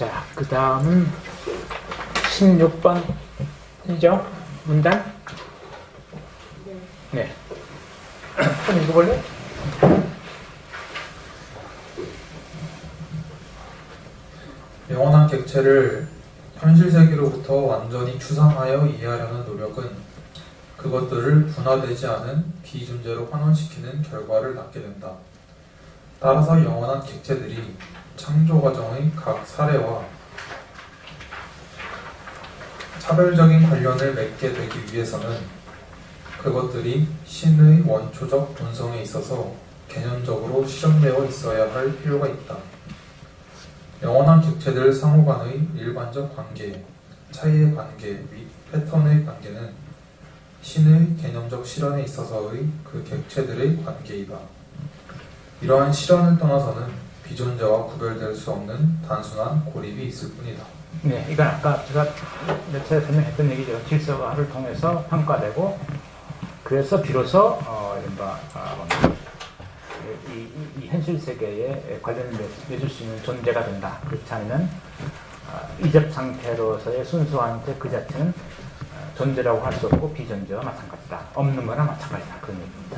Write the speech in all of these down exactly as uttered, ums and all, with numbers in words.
자, 그 다음은 십육 번이죠? 문단? 네. 한번 읽어볼래? 영원한 객체를 현실 세계로부터 완전히 추상하여 이해하려는 노력은 그것들을 분화되지 않은 비존재로 환원시키는 결과를 낳게 된다. 따라서 영원한 객체들이 창조 과정의 각 사례와 차별적인 관련을 맺게 되기 위해서는 그것들이 신의 원초적 본성에 있어서 개념적으로 실현되어 있어야 할 필요가 있다. 영원한 객체들 상호 간의 일반적 관계, 차이의 관계 및 패턴의 관계는 신의 개념적 실현에 있어서의 그 객체들의 관계이다. 이러한 실현을 떠나서는 비존재와 구별될 수 없는 단순한 고립이 있을 뿐이다. 네, 이건 아까 제가 몇 차례 설명했던 얘기죠. 질서화를 통해서 평가되고, 그래서 비로소 어, 이른바 아, 이, 이, 이 현실 세계에 관련을 맺을 수 있는 존재가 된다. 그렇지 않으면 어, 이적 상태로서의 순수한 그 자체는 어, 존재라고 할 수 없고 비존재와 마찬가지다. 없는 거나 마찬가지다. 그런 얘기입니다.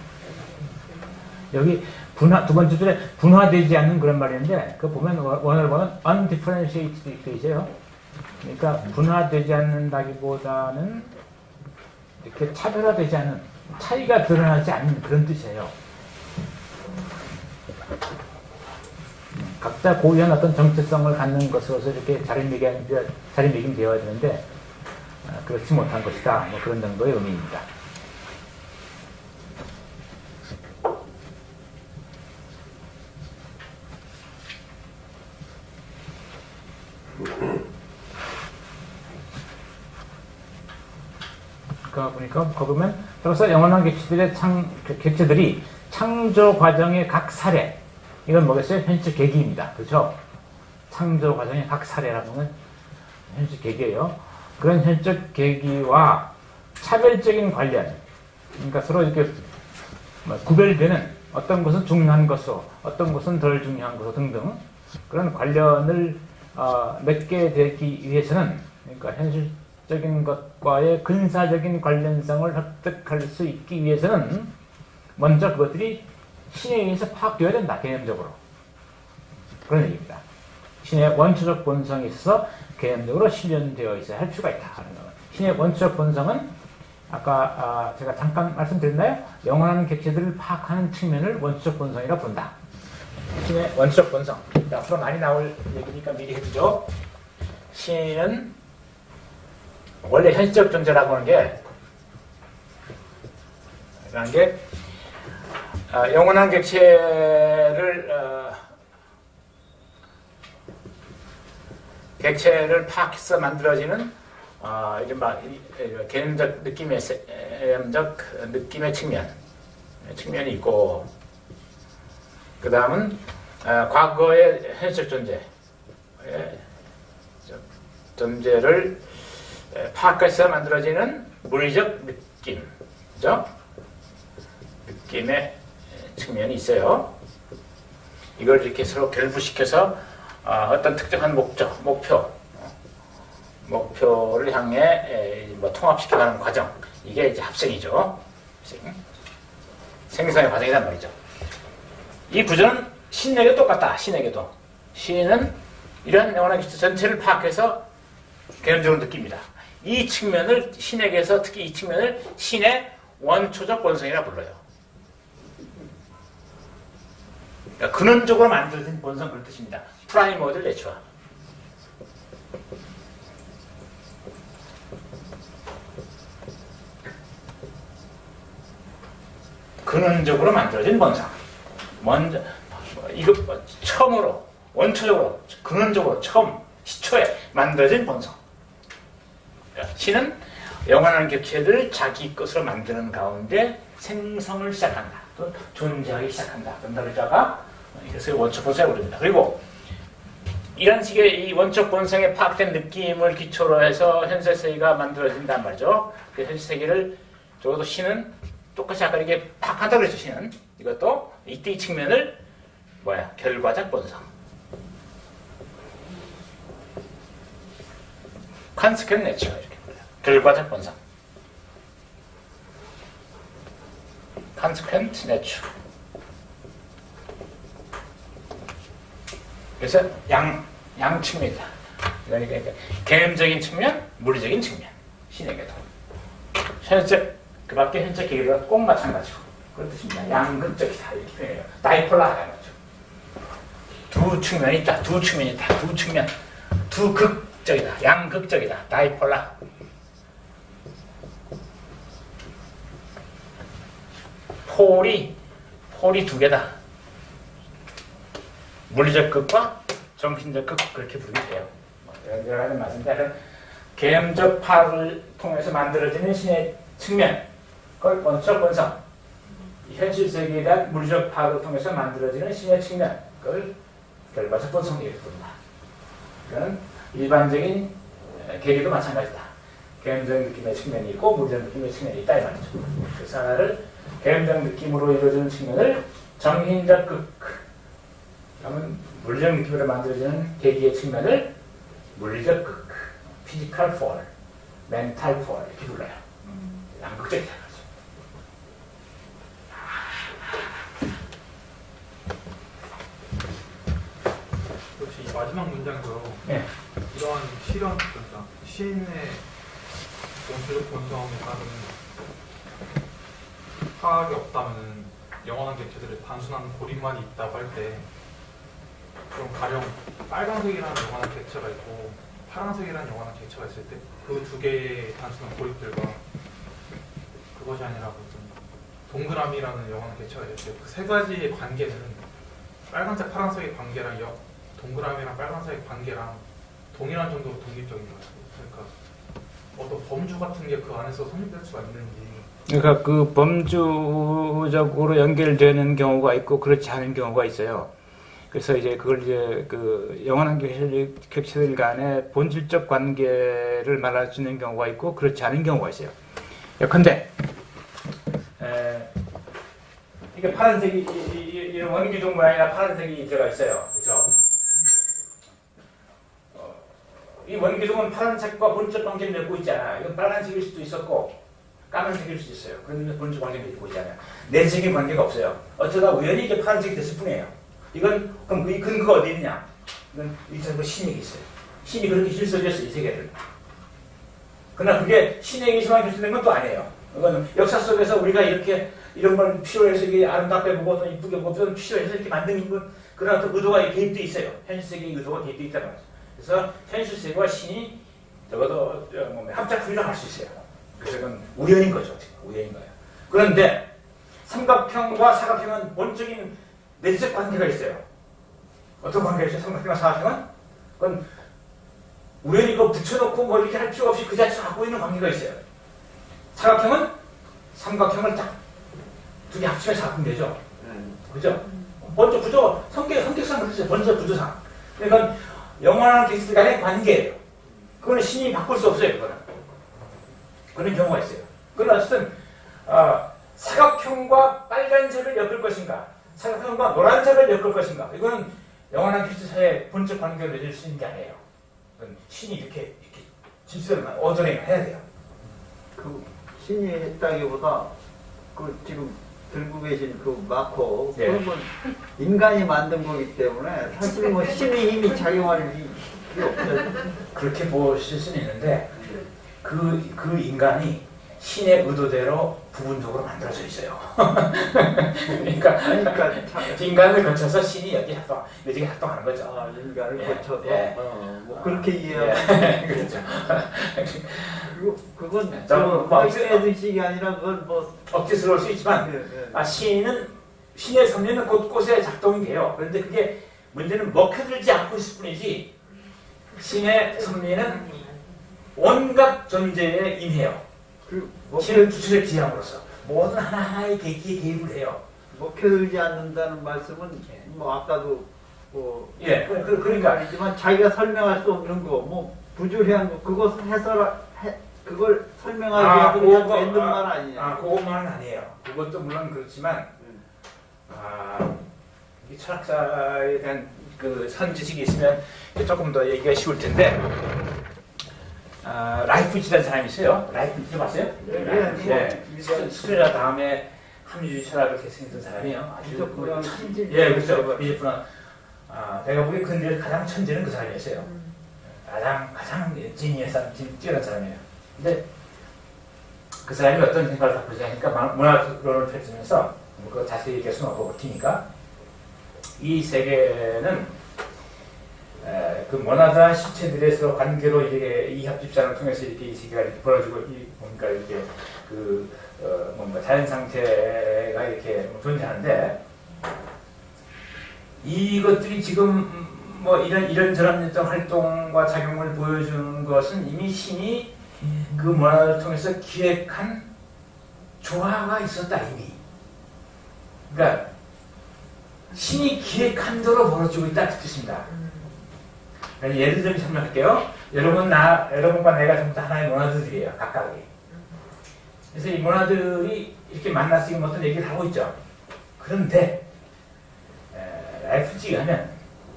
여기 분화, 두 번째 줄에 분화되지 않는 그런 말인데, 그 보면 원어를 보면 undifferentiated 이렇게 있어요. 그러니까 분화되지 않는다기보다는 이렇게 차별화되지 않은, 차이가 드러나지 않는 그런 뜻이에요. 각자 고유한 어떤 정체성을 갖는 것으로서 이렇게 자리매김, 자리매김 되어야 되는데, 그렇지 못한 것이다. 뭐 그런 정도의 의미입니다. 그러니까 보니까 거 보면 따라서 영원한 객체들의 창 객체들이 창조 과정의 각 사례, 이건 뭐겠어요? 현실 계기입니다. 그렇죠? 창조 과정의 각 사례라는 건 현실 계기예요. 그런 현실 계기와 차별적인 관련, 그러니까 서로 이렇게 구별되는 어떤 것은 중요한 것으로, 어떤 것은 덜 중요한 것으로 등등 그런 관련을 어, 맺게 되기 위해서는, 그러니까 현실적인 것과의 근사적인 관련성을 획득할 수 있기 위해서는 먼저 그것들이 신에 의해서 파악되어야 된다. 개념적으로. 그런 얘기입니다. 신의 원초적 본성이 있어서 개념적으로 실현되어 있어야 할 필요가 있다. 신의 원초적 본성은 아까 아, 제가 잠깐 말씀드렸나요? 영원한 객체들을 파악하는 측면을 원초적 본성이라고 본다. 신의 원초적 본성. 앞으로 많이 나올 얘기니까 미리 해두죠. 신은 원래 현실적 존재라고 하는 게, 라는 게, 어, 영원한 객체를, 어, 객체를 파악해서 만들어지는, 어, 이른바, 개념적 느낌의, 개념적 느낌의 측면, 측면이 있고, 그 다음은, 어, 과거의 현실 존재, 존재를 파악해서 만들어지는 물리적 느낌, 그죠? 느낌의 측면이 있어요. 이걸 이렇게 서로 결부시켜서 어, 어떤 특정한 목적, 목표, 목표를 향해 에, 뭐 통합시켜가는 과정, 이게 이제 합생이죠. 합생. 생성의 과정이란 말이죠. 이 구조는 신에게도 똑같다. 신에게도. 신은 이런 영원한 기체 전체를 파악해서 개념적으로 느낍니다. 이 측면을 신에게서 특히 이 측면을 신의 원초적 본성이라 불러요. 그러니까 근원적으로 만들어진 본성, 그런 뜻입니다. 프라이머들 내추럴. 근원적으로 만들어진 본성. 먼저 이거 처음으로 원초적으로 근원적으로 처음 시초에 만들어진 본성. 신은 영원한 객체를 자기 것으로 만드는 가운데 생성을 시작한다. 또 존재하기 시작한다. 그런다자가 이것을 원초 본성이라고 부릅니다. 그리고 이런 식의 이 원초 본성에 파악된 느낌을 기초로 해서 현실 세계가 만들어진단 말이죠. 그 현실 세계를 적어도 신은 똑같이 아까 이렇게 파악한다고 그랬죠. 신은 이것도 이때 이 측면을 뭐야 결과적 본성. consequent nature 이렇게 불러요. 결과적 본성. consequent nature. 그래서 양, 양 측면이다. 그러니까 개념적인 측면, 물리적인 측면. 신에게도. 현재, 그 밖에 현재 계기가 꼭 마찬가지고. 그런 뜻입니다. 양극적이다. 이렇게 표현해요. 다이폴라하다는 거죠. 두 측면이 있다. 두 측면이 있다. 두 측면. 두 극적이다. 양극적이다. 다이폴라. 폴이, 폴이 두 개다. 물리적 극과 정신적 극, 그렇게 부르게 돼요. 여러 가지 말씀인데, 개념적 파악을 통해서 만들어지는 신의 측면, 그걸 원적 본성. 현실 세계에 대한 물리적 파악을 통해서 만들어지는 신의 측면, 그걸 결과적 본성이라고 부른다. 이건 일반적인 계기도 마찬가지다. 개념적 느낌의 측면이 있고 물리적 느낌의 측면이 있다 이 말이죠. 그래서 하나를 개념적 느낌으로 이루어지는 측면을 정신적 극, 그러면 물리적 느낌으로 만들어지는 계기의 측면을 물리적 극, 피지컬 폴, 멘탈 폴 이렇게 불러요. 양극적이다. 역시 이 마지막 문장에서 네. 이러한 실현, 그러니까 시인의 원초적 본성에 따른 파악이 없다면 영원한 객체들의 단순한 고립만이 있다고 할 때, 그럼 가령 빨간색이라는 영원한 객체가 있고 파란색이라는 영원한 객체가 있을 때 그 두 개의 단순한 고립들과 그것이 아니라 동그라미라는 영원한 객체가 있을 때 그 세 가지의 관계는 빨간색, 파란색의 관계랑 역, 동그라미랑 빨간색의 관계랑 동일한 정도로 독립적인 거죠. 그러니까 어떤 범주 같은 게 그 안에서 성립될 수가 있는지. 그러니까 그 범주적으로 연결되는 경우가 있고 그렇지 않은 경우가 있어요. 그래서 이제 그걸 이제 그 영원한 객체들 간의 본질적 관계를 말할 수 있는 경우가 있고 그렇지 않은 경우가 있어요. 예컨대 에, 이게 파란색이 이, 이, 이런 원기둥 모양이나 파란색이 들어가 있어요. 그렇죠? 어, 이 원기둥은 파란색과 본질 관계를 맺고 있잖아. 이건 빨간색일 수도 있었고 까만색일 수도 있어요. 그런데 본질 관계를 맺고 있잖아요. 내적인 관계가 없어요. 어쩌다 우연히 이게 파란색이 됐을 뿐이에요. 이건 그럼 이 근거가 어디 있느냐? 이건 일차적으로 신에게 있어요. 신이 그렇게 질서졌어 이 세계를. 그러나 그게 신에게서만 결정된 건 또 아니에요. 이건 역사 속에서 우리가 이렇게 이런 걸 필요해서 이게 아름답게 보고 또 이쁘게 보고 또 필요해서 이렇게 만든 건 그러나 또 의도가 개입돼 있어요. 현실 세계의 의도가 개입돼 있다는 거죠. 그래서 현실 세계와 신이 적어도 뭐 합작 훈련할 수 있어요. 그래서 그건 우연인 거죠. 우연인 거예요. 그런데 삼각형과 사각형은 본적인 내적 관계가 있어요. 어떤 관계가 있어요? 삼각형과 사각형은? 그건 우연히 이거 붙여놓고 뭐 이렇게 할 필요 없이 그 자체로 갖고 있는 관계가 있어요. 사각형은 삼각형을 딱 두 개 합치면 사각형 되죠. 음. 그죠? 먼저 구조, 성격, 성격상 그렇죠. 먼저 구조상. 그러니까 영원한 객체들 간의 관계예요. 그거는 신이 바꿀 수 없어요. 그거는. 그런 경우가 있어요. 그건 어쨌든 어, 사각형과 빨간색을 엮을 것인가 사각형과 노란색을 엮을 것인가 이거는 영원한 객체 사이의 본적 관계를 맺을 수 있는 게 아니에요. 그건 신이 이렇게, 이렇게 질서를 오더링 해야 돼요. 그 신이 했다기보다 그 지금 들고 계신 그 마커 네. 그런 건 인간이 만든 거기 때문에 사실 뭐 신의 힘이 작용할 필요 없어요. 그렇게 보실 수는 있는데 그, 그 인간이 신의 의도대로 부분적으로 만들어져 있어요. 그러니까, 그러니까 인간을 거쳐서 신이 여기 활동, 여기 활동하는 거죠. 아, 인간을 예, 거쳐서 예. 어, 뭐 그렇게 이해하면 예, 그렇죠. 그리고 그건 저, 저 뭐, 마이스의식이 아니라 그건 뭐 억지스러울 수 있지만 예, 예. 아, 신은 신의 섭리는 곳곳에 작동이 돼요. 그런데 그게 문제는 먹혀들지 않고 있을 뿐이지 신의 섭리는 온갖 존재에 임해요. 그 먹혀, 신을 주체적 지향으로서 모든 하나하나의 계기에 개입을 해요. 먹혀들지 않는다는 말씀은 뭐 아까도 뭐 예, 그, 그, 그러니까 아니지만 자기가 설명할 수 없는 거, 뭐 부주의한 거, 그것 해설, 해, 그걸 설명하기 위해서 그냥 그거, 만든 말 아, 아니냐. 아, 그것만은 아니에요. 그것도 물론 그렇지만 아, 이 철학자에 대한 그 선지식이 있으면 조금 더 얘기가 쉬울 텐데 아, 라이프치라는 사람이 있어요. 라이프치 봤어요? 네, 라이프치. 네. 네. 스페라 다음에 함유주의 철학을 개선했던 사람이에요. 아주 미적분학 그 천재. 예, 그렇죠. 미적분학. 아, 내가 보기에 근대 가장 천재는 그 사람이었어요. 가장 가장 진이의 사람, 진, 뛰어난 사람이에요. 근데 그 사람이 어떤 생각을 갖고 있냐니까 문화론을 펼치면서 뭐 그거 자세히 얘기할 수는 없고 버티니까 이 세계는 에, 그 모나드한 실체들의 서로 관계로 이렇게 이합 집산을 통해서 이렇게 이 세계가 이렇게 벌어지고 이 뭔가 이렇게 그 어, 뭔가 자연 상태가 이렇게 존재하는데 이것들이 지금 뭐 이런 이런저런 어떤 활동과 작용을 보여주는 것은 이미 신이 그 문화를 통해서 기획한 조화가 있었다 이미. 그러니까 신이 기획한 대로 벌어지고 있다 뜻입니다. 예를 들면 설명할게요. 여러분 나 여러분과 내가 전부 다 하나의 문화들이에요. 각각이. 그래서 이 문화들이 이렇게 만나서 지금 어떤 얘기를 하고 있죠. 그런데 라이프치히 하면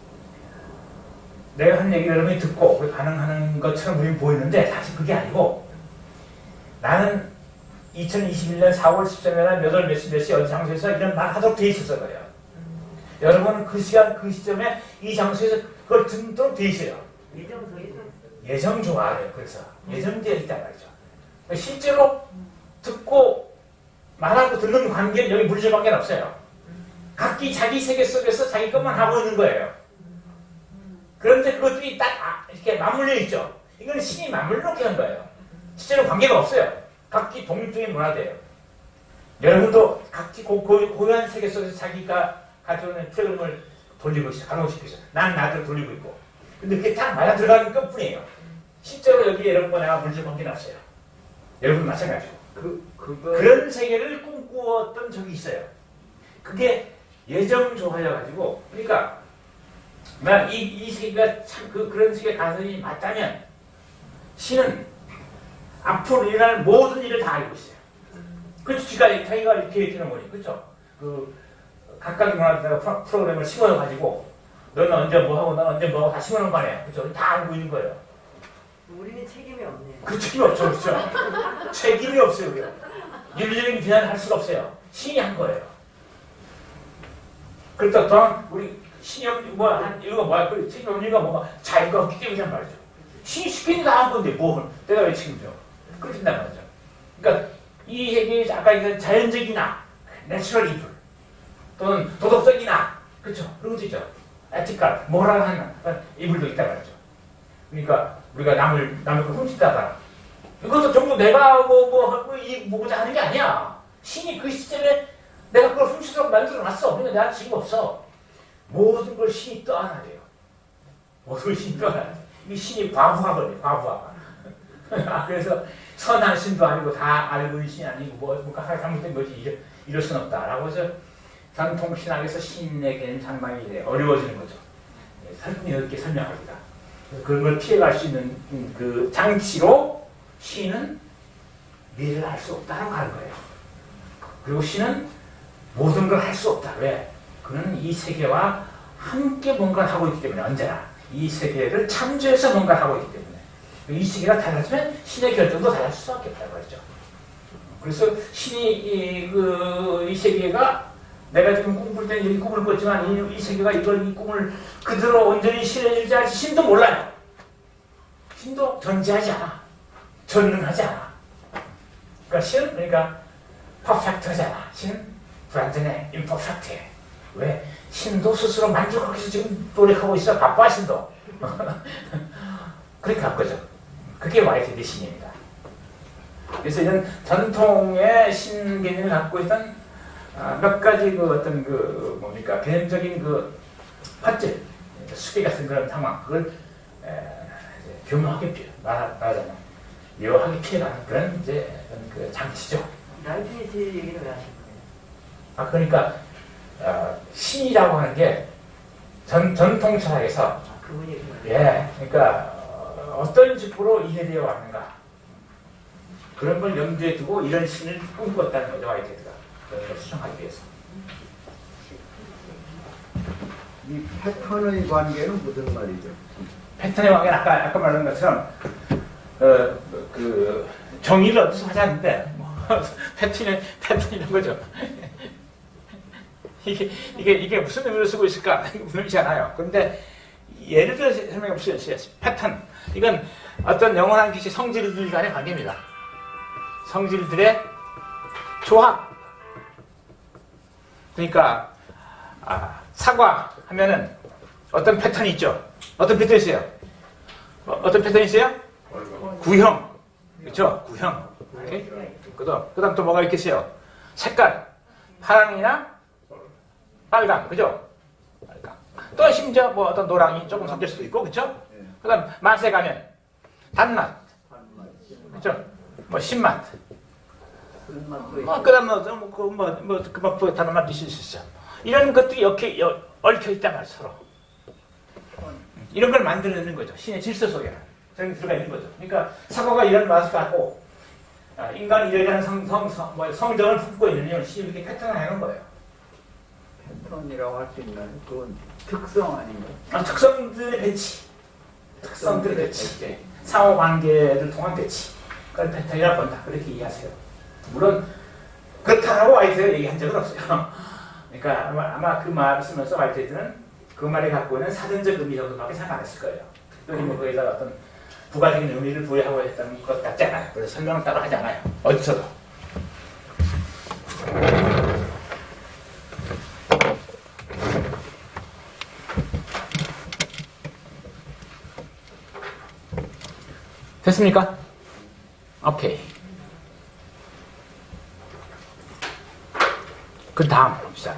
내가 한 얘기를 여러분이 듣고 반응하는 것처럼 우리 보이는데 사실 그게 아니고 나는 이천이십일 년 사월 십삼 일 날 몇 월 몇시 몇시 어디 장소에서 이런 말 하도록 돼 있었어 거예요. 음. 여러분은 그 시간 그 시점에 이 장소에서 그걸 듣도록 돼 있어요. 예정 좋아해요. 그래서 예정되어 있단 말이죠. 실제로 듣고 말하고 듣는 관계는 여기 물질관계는 없어요. 각기 자기 세계 속에서 자기 것만 하고 있는 거예요. 그런데 그것들이 딱 이렇게 맞물려 있죠. 이건 신이 맞물려 놓게 한 거예요. 실제로 관계가 없어요. 각기 독립적인 문화대예요. 여러분도 각기 고, 고, 고유한 세계 속에서 자기가 가져오는 프로그램을 돌리고 있어. 가동시키고 있어. 난 나를 돌리고 있고. 근데 그게 딱 맞아 들어가는 것 뿐이에요. 실제로 여기 여러분과 내가 물질 관계는 없어요. 여러분 마찬가지고. 그, 그거... 그런 세계를 꿈꾸었던 적이 있어요. 그게 예정조화여가지고, 그러니까, 난 이, 이 세계가 참 그, 그런 세계 가설이 맞다면, 신은 앞으로 일어날 모든 일을 다 알고 있어요. 그렇죠. 지가, 자기가 이렇게 계획해놓은 거니. 그렇죠. 그, 각각 문화에다가 프로그램을 심어가지고, 너는 언제 뭐 하고, 너는 언제 뭐 하고 다 심어놓은 거 아니에요. 그렇죠. 다 알고 있는 거예요. 우리는 책임이 없네요. 그 책임이 없죠. 그렇죠. 책임이 없어요. 그냥. 윤리적인 비난을 할 수가 없어요. 신이 한 거예요. 그렇다 또한 우리 신이 뭐 한 이거 뭐야? 그 책임 없는 이유가 뭐가 자유가 없기 때문이란 말이죠. 신이 시키니까 한 건데 뭐 내가 왜 책임져? 그렇단 말이죠. 그러니까 이 얘기 아까 얘기한 자연적인 악, 내추럴 이블 또는 도덕적인 악, 그렇죠? 그런 것도 있죠. 에티컬, 모랄한 이불도 있단 말이죠. 그러니까 우리가 남을 남의 걸 훔친다거나 이것도 전부 내가 뭐뭐 하고 이 뭐고자 하는 게 아니야. 신이 그 시점에 내가 그걸 훔치도록 만들어놨어. 그러니까 내가 지금 없어. 모든 걸 신이 떠안아야 돼요. 모든 걸 신이 떠안아야 돼. 이 신이 과부하거든요. 과부하. 그래서 선한 신도 아니고 다 알고 있는 신이 아니고 뭐 뭔가 하나 잘못된 거지 이럴, 이럴 수는 없다라고 해서 전통 신학에서 신에게는 상당히 어려워지는 거죠. 설명이 이렇게 설명합니다. 그런 걸 피해갈 수 있는 그 장치로 신은 미래를 알 수 없다라고 하는 거예요. 그리고 신은 모든 걸 할 수 없다. 왜? 그는 이 세계와 함께 뭔가를 하고 있기 때문에 언제나 이 세계를 참조해서 뭔가를 하고 있기 때문에 이 세계가 달라지면 신의 결정도 달라질 수밖에 없다고 했죠. 그래서 신이 이, 그, 이 세계가 내가 지금 꿈꿀 때 여기 꿈을 꿨지만 이, 이 세계가 이걸 이 꿈을 그대로 온전히 실현해주지 않을지 신도 몰라요. 신도 존재하지 않아. 전능하지 않아. 그러니까 신은 그러니까 퍼펙트하잖아. 신은 불완전해. 임퍼펙트해. 왜? 신도 스스로 만족하기 위해서 지금 노력하고 있어. 바빠 신도. 그렇게 할 거죠. 그게 와이티드 신입니다. 그래서 이런 전통의 신 개념을 갖고 있던 아, 몇 가지 그 어떤 그 뭡니까 개념적인 그 화질, 수계 같은 그런 상황 그걸 에, 이제 교묘하게 피해 말하자면 묘하게 피해가는 그런 이제 그 장치죠. 라이프니스 얘기는 왜 하신 거예요? 아 그러니까 어, 신이라고 하는 게 전 전통 철학에서 아, 그분이 예, 그러니까 어, 어떤 식으로 이해되어 왔는가 그런 걸 염두에 두고 이런 신을 꿈꿨다는 거죠 와이테드가. 그런 걸 수정하기 위해서. 이 패턴의 관계는 무슨 말이죠? 패턴의 관계는 아까, 아까 말한 것처럼 어, 그 정의를 어디서 하자는데 뭐, 패턴이 패턴이란 거죠. 이게 이게 이게 무슨 의미로 쓰고 있을까? 분명치 않아요. 그런데 예를 들어서 설명해 볼 수 있어요. 패턴. 이건 어떤 영원한 기체 성질들 간의 관계입니다. 성질들의 조합. 그러니까 아, 사과 하면은 어떤 패턴이 있죠. 어떤 패턴이 있어요. 어, 어떤 패턴이 있어요? 구형. 그렇죠? 구형. 오케이? 그다음 그다음 또 뭐가 있겠어요? 색깔. 파랑이나 빨강. 그죠? 빨강. 또 심지어 뭐 어떤 노랑이 조금 섞일 수도 있고, 그렇죠? 그다음 맛에 가면 단맛. 그렇죠? 뭐 신맛. 뭐 그다음 뭐그뭐뭐 다른 맛도 있을 수 있어. 이런 것들이 이렇게 얽혀 있단 말이야 서로. 이런 걸 만들어내는 거죠. 신의 질서 속에 저기 들어가 있는 거죠. 그러니까 사과가 이런 맛을 갖고 인간이 이러한 성, 성, 성, 뭐 성정을 품고 있는 신이 이렇게 패턴을 해놓은 거예요. 패턴이라고 할 수 있나요? 그건 특성 아닌가요? 아, 특성들의 배치. 특성들의 배치. 네. 상호관계를 통한 배치. 그걸 패턴이라고 한다. 그렇게 이해하세요. 물론 그렇다고 와이트가 얘기한 적은 없어요. 그러니까 아마, 아마 그 말을 쓰면서 와이트는 그 말이 갖고 있는 사전적 의미 정도밖에 생각 안 했을 거예요. 특별히 뭐 거기다 어떤 부가적인 의미를 부여하고 했다는 것 같지 않아요. 그래서 설명을 따로 하지 않아요. 어디서도. 됐습니까? 오케이. 그 다음 봅시다.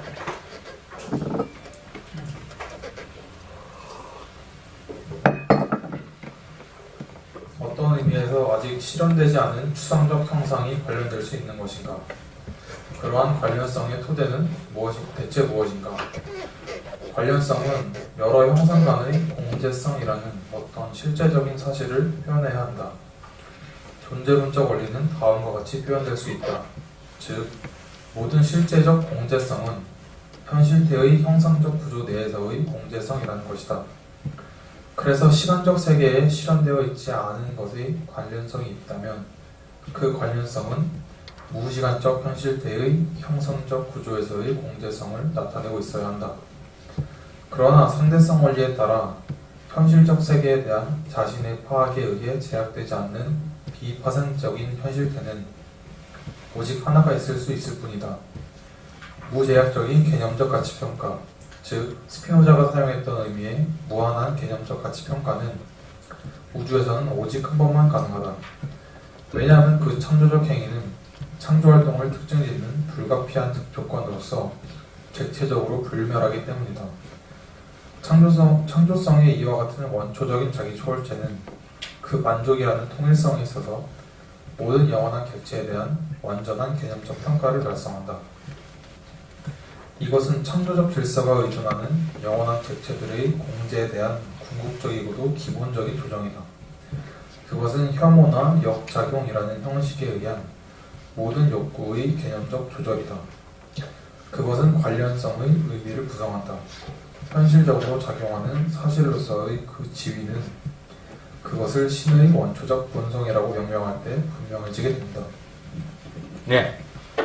어떤 의미에서 아직 실현되지 않은 추상적 형상이 관련될 수 있는 것인가? 그러한 관련성의 토대는 무엇이, 대체 무엇인가? 관련성은 여러 형상 간의 공제성이라는 어떤 실제적인 사실을 표현해야 한다. 존재론적 원리는 다음과 같이 표현될 수 있다. 즉, 모든 실제적 공제성은 현실태의 형상적 구조 내에서의 공제성이라는 것이다. 그래서 시간적 세계에 실현되어 있지 않은 것의 관련성이 있다면 그 관련성은 무시간적 현실태의 형성적 구조에서의 공제성을 나타내고 있어야 한다. 그러나 상대성 원리에 따라 현실적 세계에 대한 자신의 파악에 의해 제약되지 않는 비파생적인 현실태는 오직 하나가 있을 수 있을 뿐이다. 무제약적인 개념적 가치평가, 즉 스피노자가 사용했던 의미의 무한한 개념적 가치평가는 우주에서는 오직 한 번만 가능하다. 왜냐하면 그 창조적 행위는 창조활동을 특징짓는 불가피한 조건으로서 객체적으로 불멸하기 때문이다. 창조성, 창조성의 이와 같은 원초적인 자기 초월체는 그 만족이라는 통일성에 있어서 모든 영원한 객체에 대한 완전한 개념적 평가를 달성한다. 이것은 창조적 질서가 의존하는 영원한 객체들의 공제에 대한 궁극적이고도 기본적인 조정이다. 그것은 혐오나 역작용이라는 형식에 의한 모든 욕구의 개념적 조절이다. 그것은 관련성의 의미를 구성한다. 현실적으로 작용하는 사실로서의 그 지위는 그것을 신의 원초적 본성이라고 명명할 때 분명해지게 된다. 네.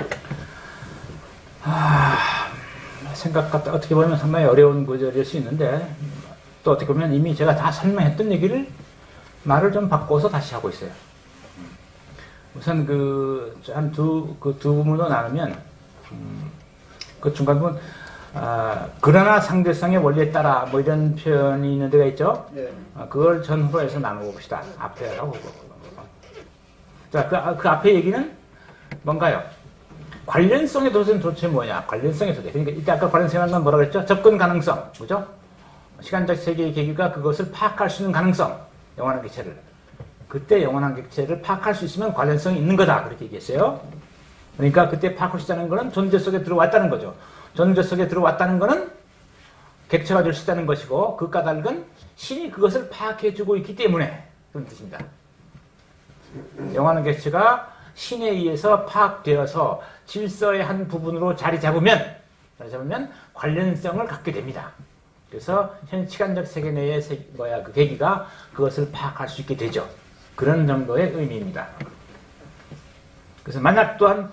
아, 생각같다 어떻게 보면 상당히 어려운 구절일 수 있는데 또 어떻게 보면 이미 제가 다 설명했던 얘기를 말을 좀 바꿔서 다시 하고 있어요. 우선 그 한 두 그 두 부분으로 나누면 음, 그 중간 부분 아, 그러나 상대성의 원리에 따라 뭐 이런 표현이 있는 데가 있죠. 네. 아, 그걸 전후로 해서 나누고 봅시다. 앞에 하고 자, 그, 그 앞에 얘기는 뭔가요? 관련성의 도대체는 도대체 뭐냐? 관련성의 도대. 그러니까 이때 아까 관련성이라는 건 뭐라고 했죠? 접근 가능성, 그죠? 시간적 세계의 계기가 그것을 파악할 수 있는 가능성, 영원한 객체를. 그때 영원한 객체를 파악할 수 있으면 관련성이 있는 거다. 그렇게 얘기했어요. 그러니까 그때 파악할 수 있다는 거는 존재 속에 들어왔다는 거죠. 존재 속에 들어왔다는 거는 객체가 될 수 있다는 것이고 그 까닭은 신이 그것을 파악해주고 있기 때문에 그런 뜻입니다. 영원한 객체가 신에 의해서 파악되어서 질서의 한 부분으로 자리 잡으면, 자리 잡으면 관련성을 갖게 됩니다. 그래서 현 시간적 세계 내의 세, 뭐야, 그 계기가 그것을 파악할 수 있게 되죠. 그런 정도의 의미입니다. 그래서 만약 또한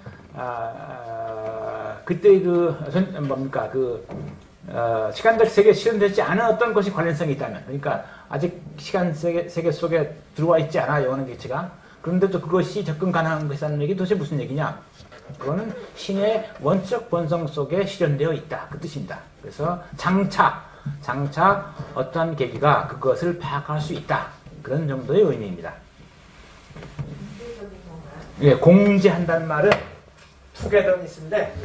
아, 그때 그 뭡니까 그 어, 시간적 세계에 실현되지 않은 어떤 것이 관련성이 있다면, 그러니까 아직 시간 세계, 세계 속에 들어와 있지 않아 영원한 객체가, 그런데도 그것이 접근 가능한 것이라는 얘기 도대체 무슨 얘기냐? 그거는 신의 원적 본성 속에 실현되어 있다 그 뜻입니다. 그래서 장차 장차 어떠한 계기가 그것을 파악할 수 있다 그런 정도의 의미입니다. 예, 공제한다는 말은 투게더니스인데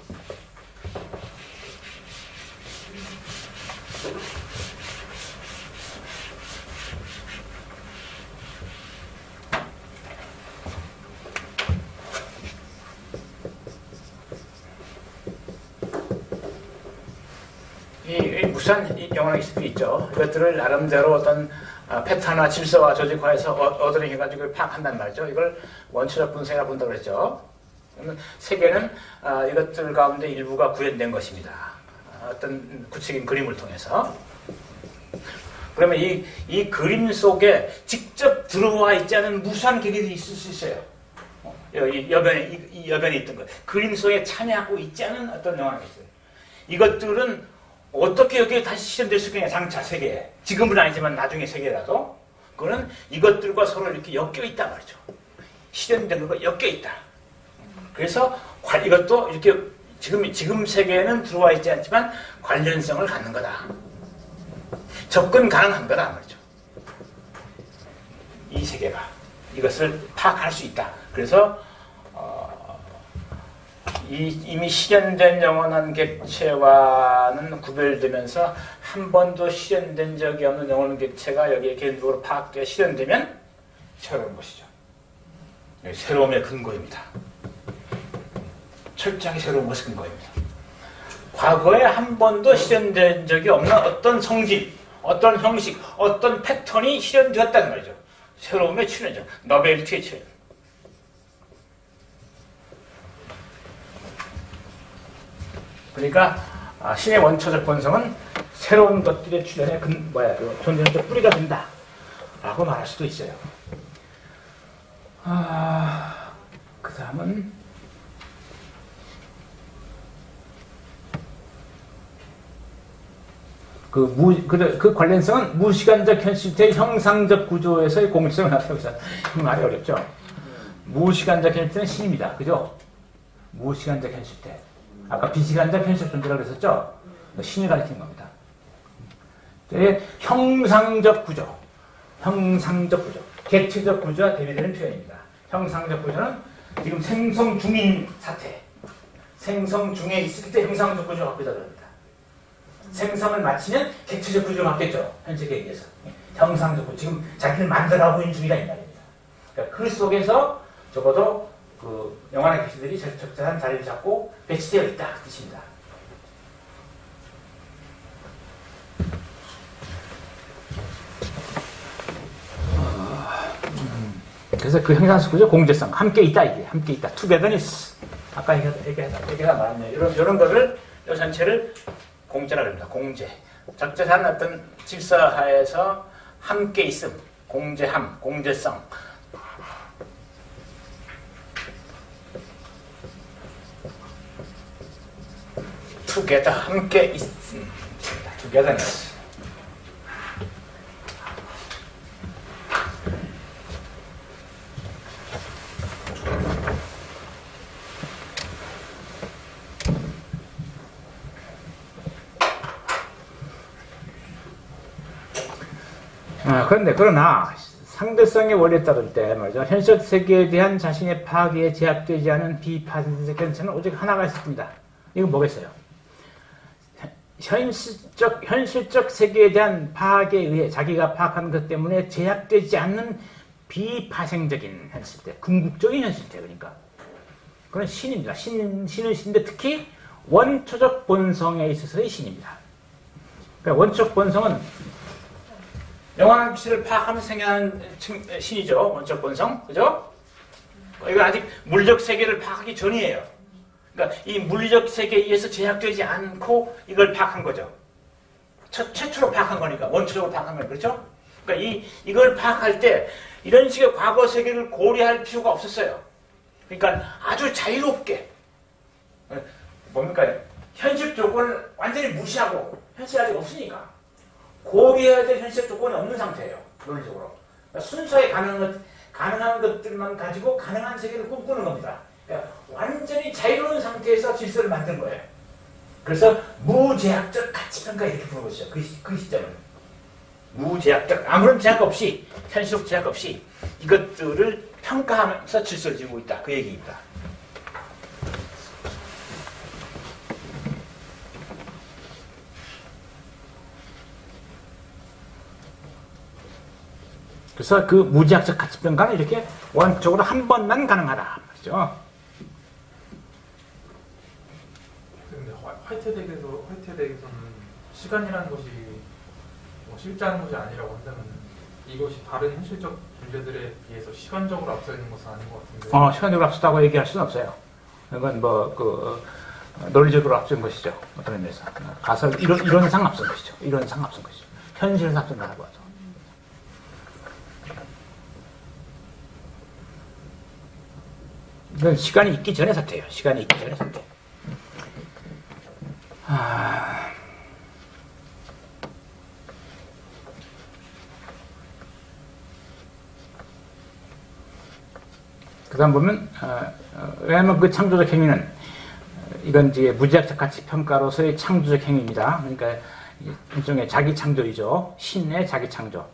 이 무수한 영원한 기술이 있죠. 이것들을 나름대로 어떤 패턴화 질서와 조직화해서 얻어내 해가지고 파악한단 말이죠. 이걸 원초적 분석이라고 본다고 그랬죠. 그러면 세계는 이것들 가운데 일부가 구현된 것입니다. 어떤 구체적인 그림을 통해서. 그러면 이, 이 그림 속에 직접 들어와 있지 않은 무수한 계기들이 있을 수 있어요. 이 여변에, 이 여변에 있던 것. 그림 속에 참여하고 있지 않은 어떤 영원한 기술. 이것들은 어떻게 여기에 다시 실현될 수 있겠냐, 장차 세계에. 지금은 아니지만 나중에 세계라도. 그거는 이것들과 서로 이렇게 엮여 있단 말이죠. 실현된 것과 엮여 있다. 그래서 이것도 이렇게 지금, 지금 세계에는 들어와 있지 않지만 관련성을 갖는 거다. 접근 가능한 거다 말이죠. 이 세계가. 이것을 파악할 수 있다. 그래서, 어, 이, 이미 실현된 영원한 객체와는 구별되면서 한 번도 실현된 적이 없는 영원한 객체가 여기에 개인적으로 파악되어 실현되면 새로운 것이죠. 새로움의 근거입니다. 철저하게 새로운 것의 근거입니다. 과거에 한 번도 실현된 적이 없는 어떤 성질, 어떤 형식, 어떤 패턴이 실현되었다는 말이죠. 새로움의 출현이죠. 너벨티의 출현. 그러니까 아, 신의 원초적 본성은 새로운 것들의 출현의 근, 뭐야, 그 존재적 뿌리가 된다 라고 말할 수도 있어요. 아, 그 다음은 그, 무, 그, 그 관련성은 무시간적 현실체의 형상적 구조에서의 공식성을 나타내고 있어요. 이 말이 어렵죠. 무시간적 현실체는 신입니다. 그죠? 무시간적 현실체. 아까 비시간적 현실 존재라고 그랬었죠? 신이 가리키는 겁니다. 형상적 구조, 형상적 구조, 객체적 구조와 대비되는 표현입니다. 형상적 구조는 지금 생성 중인 사태, 생성 중에 있을 때 형상적 구조가 바뀌다 그럽니다. 생성을 마치면 객체적 구조가 바뀌었죠. 현재 계기에서. 형상적 구조, 지금 자기를 만들어가고 있는 중이다 이 말입니다. 그러니까 그 속에서 적어도 그 영원한 객체들이 적절한 자리를 잡고 배치되어 있다 그 뜻입니다. 그래서 그 형상구조 공제성 함께 있다 이게 함께 있다 togetherness 아까 얘기하다 얘기가 말했네요. 이런 이런 거를 이 전체를 공제라고 합니다. 공제 적절한 어떤 질서하에서 함께 있음 공제함 공제성 together 함께 있음 togetherness. 아, 그런데 그러나 상대성의 원리에 따를 때 말이죠. 현실 세계에 대한 자신의 파악에 제압되지 않은 비파생적 현실은 오직 하나가 있습니다. 이건 뭐겠어요? 현실적, 현실적 세계에 대한 파악에 의해 자기가 파악하는 것 때문에 제약되지 않는 비파생적인 현실대, 궁극적인 현실대, 그러니까. 그건 신입니다. 신, 신은 신인데 특히 원초적 본성에 있어서의 신입니다. 그러니까 원초적 본성은 영원한 기술을 파악하면서 생겨난 신이죠. 원초적 본성. 그죠? 이건 아직 물적 세계를 파악하기 전이에요. 그러니까 이 물리적 세계에 의해서 제약되지 않고 이걸 파악한 거죠. 첫, 최초로 파악한 거니까 원초적으로 파악한 거니까 그렇죠? 그러니까 이, 이걸 파악할 때 이런 식의 과거 세계를 고려할 필요가 없었어요. 그러니까 아주 자유롭게, 뭡니까? 현실 조건을 완전히 무시하고, 현실이 아직 없으니까 고려해야 될 현실 조건이 없는 상태예요. 논리적으로. 그러니까 순수하게 가능한, 가능한 것들만 가지고 가능한 세계를 꿈꾸는 겁니다. 그러니까 완전히 자유로운 상태에서 질서를 만든 거예요. 그래서 무제약적 가치평가 이렇게 부르는 것이죠. 그, 시, 그 시점은. 무제약적, 아무런 제약 없이, 현실적 제약 없이 이것들을 평가하면서 질서를 지고 있다. 그 얘기입니다. 그래서 그 무제약적 가치평가는 이렇게 원칙적으로 한 번만 가능하다. 그렇죠? 근데 화이트덱에서 화이트덱에서는 시간이라는 것이 뭐 실제하는 것이 아니라고 한다면 이것이 다른 현실적 존재들에 비해서 시간적으로 앞서 있는 것은 아닌 것 같은데. 어, 시간적으로 앞섰다고 얘기할 수는 없어요. 이건 뭐 그 논리적으로 앞선 것이죠. 어떤 의미에서 가설 이론 이론상 앞선 것이죠. 이론상 앞선 것이죠. 현실에서 앞선다라고 하죠. 이건 시간이 있기 전의 사태예요. 시간이 있기 전의 사태. 아... 그 다음 보면, 어, 어, 왜냐하면 그 창조적 행위는, 이건 이제 무제약적 가치 평가로서의 창조적 행위입니다. 그러니까 일종의 자기 창조이죠. 신의 자기 창조.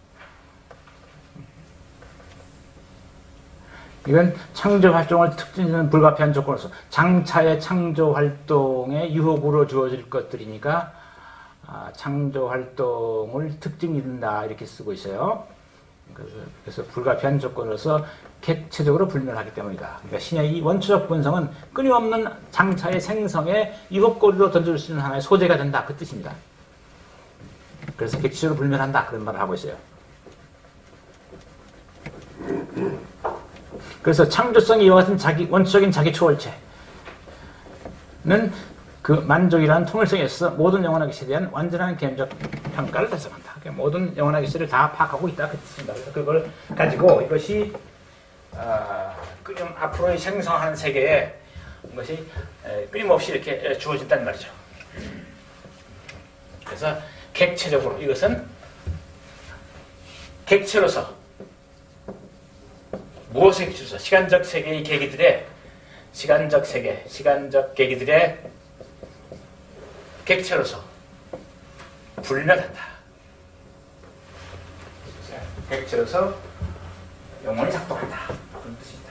이건 창조 활동을 특징하는 불가피한 조건으로서 장차의 창조 활동의 유혹으로 주어질 것들이니까 아, 창조 활동을 특징 이룬다 이렇게 쓰고 있어요. 그래서, 그래서 불가피한 조건으로서 객체적으로 불멸하기 때문이다. 그러니까 신의 이 원초적 본성은 끊임없는 장차의 생성에 유혹거리로 던져줄 수 있는 하나의 소재가 된다. 그 뜻입니다. 그래서 객체적으로 불멸한다. 그런 말을 하고 있어요. 그래서 창조성이 이와 같은 자기, 원초적인 자기 초월체는 그 만족이라는 통일성에 있어서 모든 영원한 계시에 대한 완전한 개념적 평가를 달성한다. 그러니까 모든 영원한 계시를 다 파악하고 있다. 그 뜻입니다. 그래서 그걸 가지고 이것이, 어, 끊임, 앞으로의 생성하는 세계에 이것이 끊임없이 이렇게 주어진다는 말이죠. 그래서 객체적으로 이것은 객체로서 무엇의 기초로서 시간적 세계의 계기들의 시간적 세계, 시간적 계기들의 객체로서 불멸한다. 객체로서 영원히 작동한다. 그런 뜻입니다.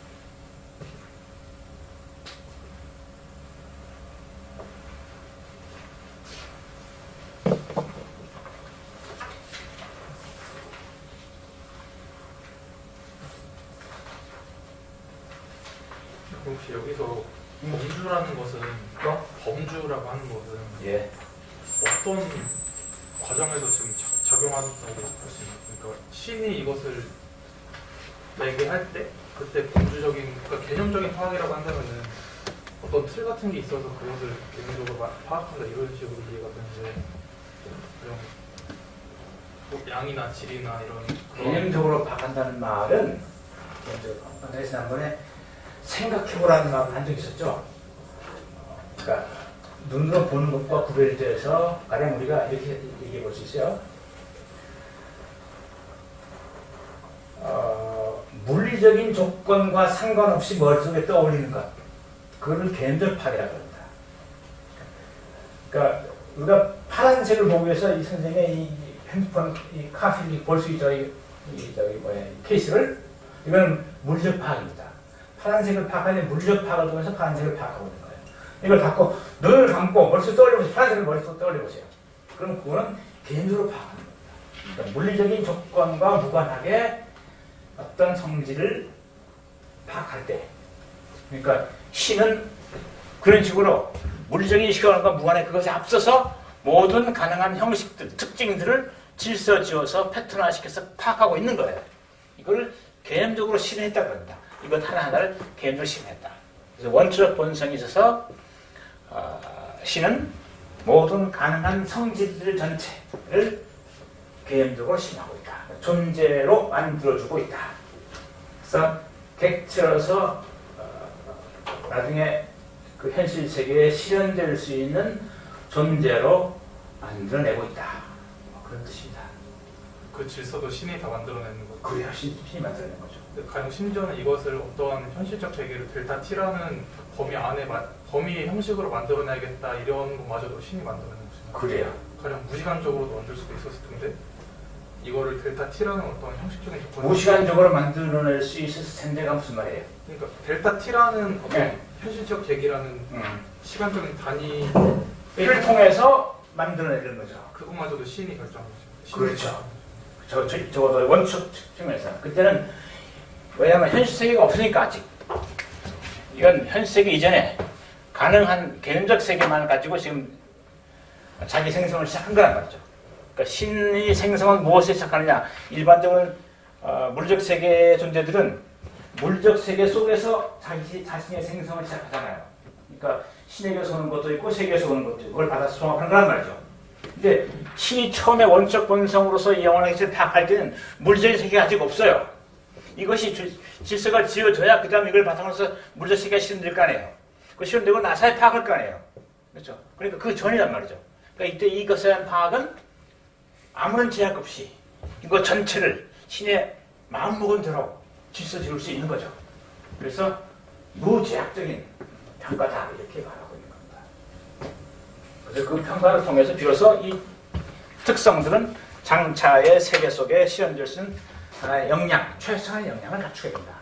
혹시 여기서 범주라는 것은 어? 범주라고 하는 것은 예. 어떤 과정에서 지금 자, 작용한다고 볼 수 있나요? 그러니까 신이 이것을 내게 할 때 그때 범주적인 그러니까 개념적인 파악이라고 한다면은 어떤 틀 같은 게 있어서 그것을 개념적으로 마- 파악한다 이런 식으로 이해가 되는데 그런 뭐 양이나 질이나 이런 그런 개념적으로 파악한다는 말은 개념적으로 지난번에 생각해보라는 말을 한 적이 있었죠. 어, 그러니까 눈으로 보는 것과 구별돼서 가령 우리가 이렇게 얘기해 볼 수 있어요. 어, 물리적인 조건과 상관없이 머릿속에 떠올리는 것, 그거를 개념적 파악이라고 합니다. 그러니까 우리가 파란색을 보기 위해서 이 선생님의 이 핸드폰 이 카피를 볼 수 있죠. 이, 이 저기 뭐야 이 케이스를. 이건 물리적 파악입니다. 파란색을 파악하는데 물리적 파악을 통해서 파란색을 파악하고 있는 거예요. 이걸 갖고 눈을 감고 머릿속에 떠올려보세요. 파란색을 머릿속에 떠올려보세요. 그럼 그거는 개념적으로 파악하는 겁니다. 그러니까 물리적인 조건과 무관하게 어떤 성질을 파악할 때, 그러니까 신은 그런 식으로 물리적인 시간과 무관하게 그것에 앞서서 모든 가능한 형식들, 특징들을 질서 지어서 패턴화시켜서 파악하고 있는 거예요. 이걸 개념적으로 실현했다고 합니다. 이것 하나하나를 개념적으로 실현했다. 그래서 원초적 본성이 있어서 어, 신은 모든 가능한 성질들 전체를 개념적으로 심하고 있다. 존재로 만들어주고 있다. 그래서 객체로서 어, 나중에 그 현실 세계에 실현될 수 있는 존재로 만들어내고 있다. 뭐 그런 뜻입니다. 그 질서도 신이 다 만들어내는 거죠. 그래야 신, 신이 만들어내는 거죠. 가령 심지어는 이것을 어떠한 현실적 세계를 델타 T라는 범위 안에 마, 범위 형식으로 만들어내야겠다 이런 것마저도 신이 만들어내는 거죠. 그래요. 가령 무시간적으로도 만들 수도 있었을 텐데 이거를 델타 T라는 어떤 형식적인 조건 무시간적으로 만들어낼 수 있을 텐데가 무슨 말이에요? 그러니까 델타 T라는 어떤 네. 현실적 계기라는 음. 시간적인 단위 이를 통해서 만들어내는 거죠. 그것마저도 신이 결정한 거죠. 신이 그렇죠. 결정한 거죠. 저, 저, 적어도 원칙 측면에서. 그때는, 왜냐하면 현실 세계가 없으니까 아직. 이건 현실 세계 이전에 가능한 개념적 세계만 가지고 지금 자기 생성을 시작한 거란 말이죠. 그러니까 신이 생성은 무엇에 시작하느냐. 일반적으로 어, 물적 세계의 존재들은 물적 세계 속에서 자기 자신의 생성을 시작하잖아요. 그러니까 신에게서 오는 것도 있고 세계에서 오는 것도 있고 그걸 받아서 종합하는 거란 말이죠. 근데 신이 처음에 원적 본성으로서 이 영원한 객체를 파악할 때는 물질 세계가 아직 없어요. 이것이 주, 질서가 지어져야 그 다음 이걸 바탕으로서 물질 세계가 실현될 거 아니에요. 그 실현되고 나서야 파악할 거 아니에요. 그렇죠? 그러니까 그 전이란 말이죠. 그러니까 이때 이것에 대한 파악은 아무런 제약 없이 이거 전체를 신의 마음먹은 대로 질서 지을 수 있는 거죠. 그래서 무제약적인 평가다 이렇게 말하고 있는 겁니다. 그래서 그 평가를 통해서 비로소 이 특성들은 장차의 세계 속에 실현될 수 있는 하나의 역량, 최소한의 역량을 갖추게 된다.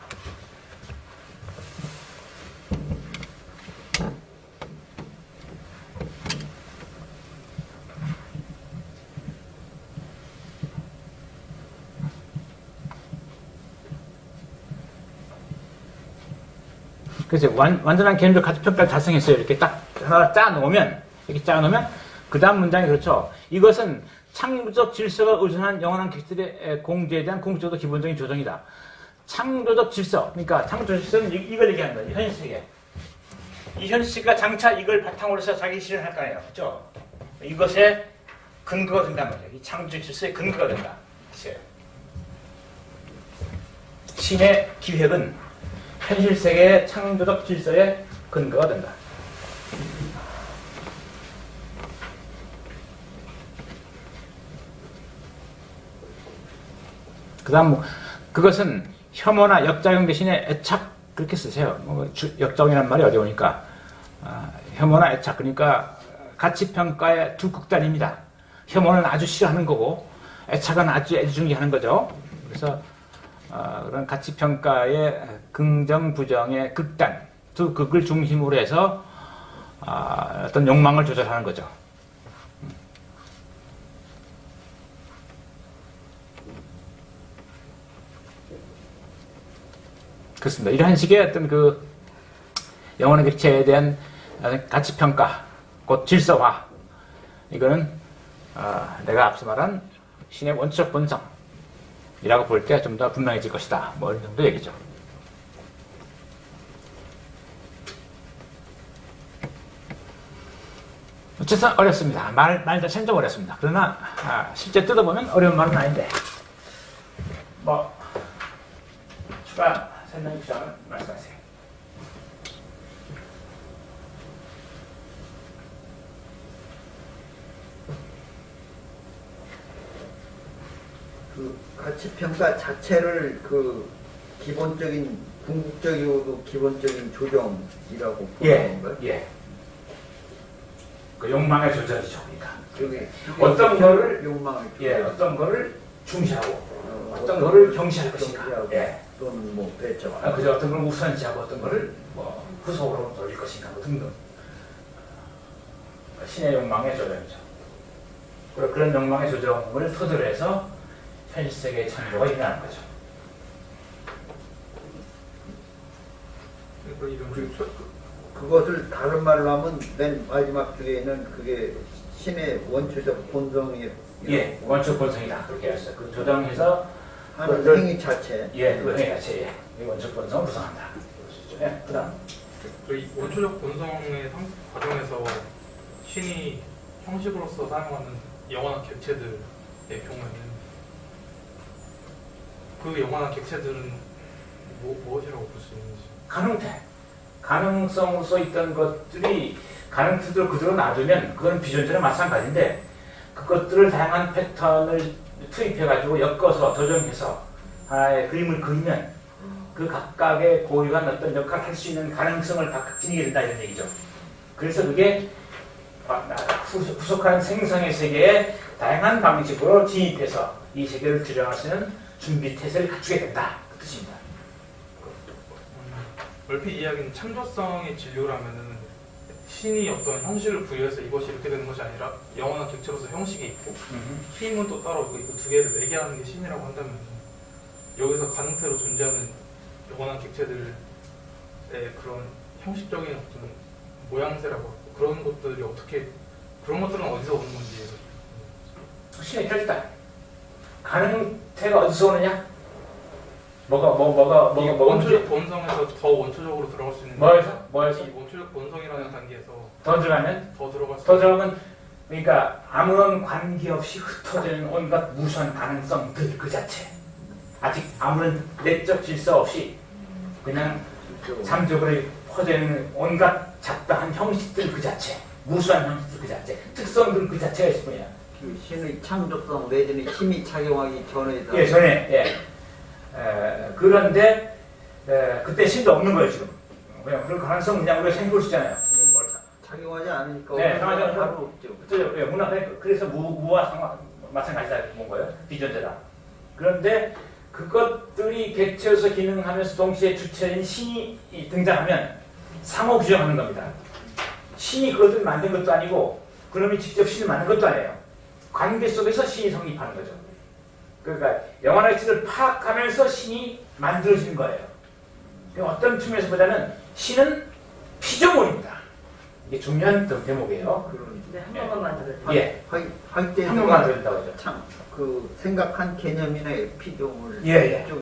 그래서 완, 완전한 개념적 가치평가를 달성했어요. 이렇게 딱 하나 짜놓으면, 이렇게 짜놓으면, 그 다음 문장이 그렇죠. 이것은 창조적 질서가 의존한 영원한 객체들의 공제에 대한 공적도 기본적인 조정이다. 창조적 질서, 그러니까 창조적 질서는 이, 이걸 얘기하는 거예요. 현실 세계. 이 현실 세계가 장차 이걸 바탕으로 해서 자기 실현할 거 아니에요. 그렇죠? 이것의 근거가 된단 말이에요. 이 창조적 질서의 근거가 된다. 신의 기획은 현실 세계의 창조적 질서의 근거가 된다. 그 다음, 뭐, 그것은 혐오나 역작용 대신에 애착, 그렇게 쓰세요. 뭐, 주, 역작용이라는 말이 어려우니까. 아, 혐오나 애착, 그러니까 가치평가의 두 극단입니다. 혐오는 아주 싫어하는 거고, 애착은 아주 애중하는 거죠. 그래서, 어, 그런 가치평가의 긍정, 부정의 극단, 두 극을 중심으로 해서 어, 어떤 욕망을 조절하는 거죠. 그렇습니다. 이런 식의 어떤 그 영원한 객체에 대한 가치평가, 곧 질서화, 이거는 어, 내가 앞서 말한 신의 원초적 본성, 이라고 볼 때 좀 더 분명해질 것이다. 뭐, 이런 정도 얘기죠. 어쨌든 어렵습니다. 말, 말 자체는 좀 어렵습니다. 그러나, 아, 실제 뜯어보면 어려운 말은 아닌데, 뭐, 추가 설명 필요하면 말씀하세요. 그 가치평가 자체를 그 기본적인 궁극적이고도 기본적인 조정이라고 예, 보는 건가요? 예. 그 욕망의 조절이죠, 그러니까. 그게 어떤 거를, 욕망을 예, 조절. 어떤 거를 중시하고, 어, 어떤 거를 경시할 것인가. 경시하고 예. 또는 뭐 배척. 아, 그죠. 어떤 걸 우선시하고 어떤 거를 뭐 후속으로 돌릴 것인가, 뭐 등등. 신의 욕망의 조절이죠. 그리고 그런 욕망의 조정을 토대로 해서 현실 세계의 창조가 일어나는 거죠. 그러니까 이런 그- 그, 그것을 다른 말로 하면 맨 마지막 줄에는 그게 신의 원초적 본성이 예, 원초 본성이다. 그렇게 했어요. 그 조정해서 하는 그걸- 행위 자체. 예, 그 행위 자체, 예. 이 원초 본성을 구성한다. 그렇죠. 예, 그 다음. 그 이 원초적 본성의 상- 과정에서 신이 형식으로서 사용하는 영원한 객체들의 경우에는 그 영원한 객체들은 뭐, 무엇이라고 볼 수 있는지. 가능태. 가능성으로 써 있던 것들이 가능태를 그대로 놔두면 그건 비존재랑 마찬가지인데 그것들을 다양한 패턴을 투입해가지고 엮어서 조정해서 하나의 그림을 그리면 그 각각의 고유한 어떤 역할을 할 수 있는 가능성을 각각 지니게 된다 이런 얘기죠. 그래서 그게 후속한 생성의 세계에 다양한 방식으로 진입해서 이 세계를 규정할 수 있는 준비 태세를 갖추게 된다 그 뜻입니다. 얼핏 이야기는 창조성의 진료라면은 신이 어떤 형식을 부여해서 이것이 이렇게 되는 것이 아니라 영원한 객체로서 형식이 있고 힘은 또 따로 있고 그 두 개를 매개하는 게 신이라고 한다면 여기서 가능태로 존재하는 영원한 객체들의 그런 형식적인 어떤 모양새라고 할까? 그런 것들이 어떻게 그런 것들은 어디서 오는 건지. 신의 결단. 가능태가 어디서 오느냐? 뭐가 뭐 뭐가 뭐가 뭐가 원초적 본성에서 더 원초적으로 들어갈 수 있는. 뭐에서 뭐에서 이 원초적 본성이라는 단계에서 더 들어가면 더 들어갈 수 더 들어가면 그러니까 아무런 관계없이 흩어지는 온갖 무수한 가능성들 그 자체. 아직 아무런 내적 질서 없이 그냥 잠적으로 퍼져있는 온갖 잡다한 형식들 그 자체, 무수한 형식들 그 자체, 특성들 그 자체가 있을 뿐이야. 그 신의 창조성 내지는 힘이 작용하기 전에다. 예, 전에 예. 에, 그런데 에, 그때 신도 없는 거예요 지금. 그냥 그런 가능성 그냥 우리가 생각할 수 있잖아요. 작용하지 않으니까 네, 상하지 않으니까 바로 없죠. 그죠? 예, 문화 그래서 무, 무와 상관 마찬가지다 본 거예요. 비존재다. 그런데 그것들이 객체로서 기능하면서 동시에 주체인 신이 등장하면 상호 규정하는 겁니다. 신이 그것을 만든 것도 아니고 그놈이 직접 신을 만든 것도 아니에요. 관계 속에서 신이 성립하는 거죠. 그러니까 영원한 객체를 파악하면서 신이 만들어지는 거예요. 어떤 측면에서 보자면 신은 피조물입니다. 이게 중요한 대목이에요. 근데 한 번만 만들어요. 예, 할때 한 번만 만들었다고 하죠. 참 그 생각한 개념이나 피조물 예, 예. 좀